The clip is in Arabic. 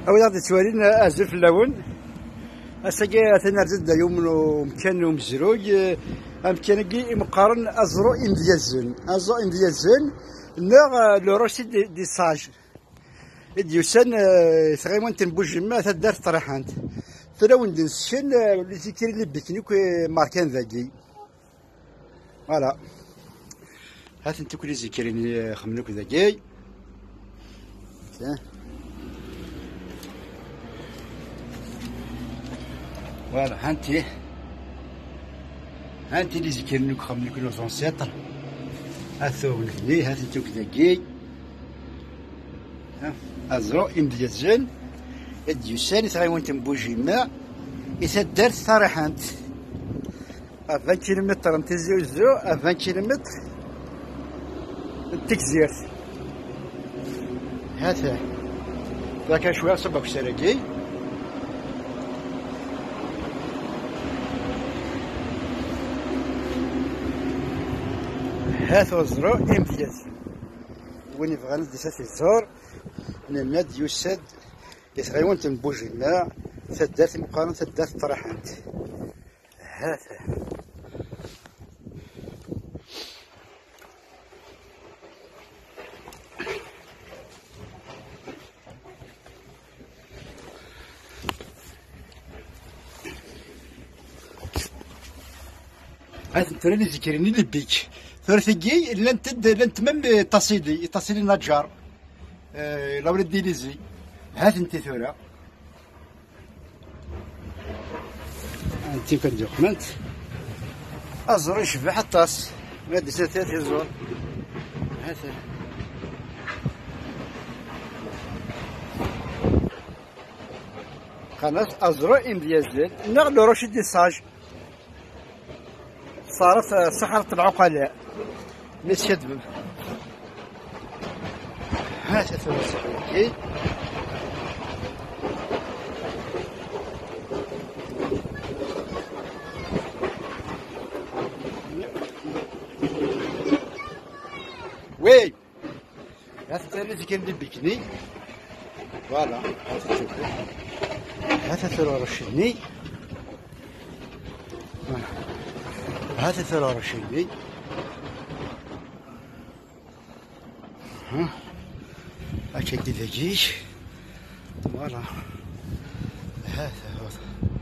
أول غادي تورين أزل في اللون أساقي تنرزد يوم مكان ومزروج أمكان كي مقارن أزرو إمديازن نغ لوروسي دي ساج ديوسان ثغيمون تنبوج ما تدار طرحانت فلون دنسشن اللي تيكري لي بيكنيك ماركان ذاكي فوالا هات انتو كلي ذكريني خمنوك ذاكي فوالا هانتي اللي ذكرنوك خمنوك لو زونسيتر هاثو لي هات انتو ذاكي أزرو إمديازن ديوسان ثغيمون تنبوجي ما يتدار صراحانت 20 كيلومتر نتزوزو 20 كيلومتر تكزيرت هذا ذاك شويه صبك سراكي هذا زرو امتياز وين يبغى نديسات الزور نمد يسد يتغيون تنبوجي الماء تدات مقارنة تدات طرحانت هذا هذا انت اللي ذكرني لبيك ثلاثي لن تمم تصيدي نجار لو ردي ليزي هات انت ثورة انت كدوكمنت ازر يشبه حطاس ما ديسات ثلاثي زور هذا خلاص ازرو امديازل نغلو رشيد ديساج صارت صحراء العقلاء نتشدم هذا ثلاثي وي هذا اللي كان بيكني فوالا هذا ثرى رشدني هذا ثرى رشدني أكيد ذجيج فوالا هذا هو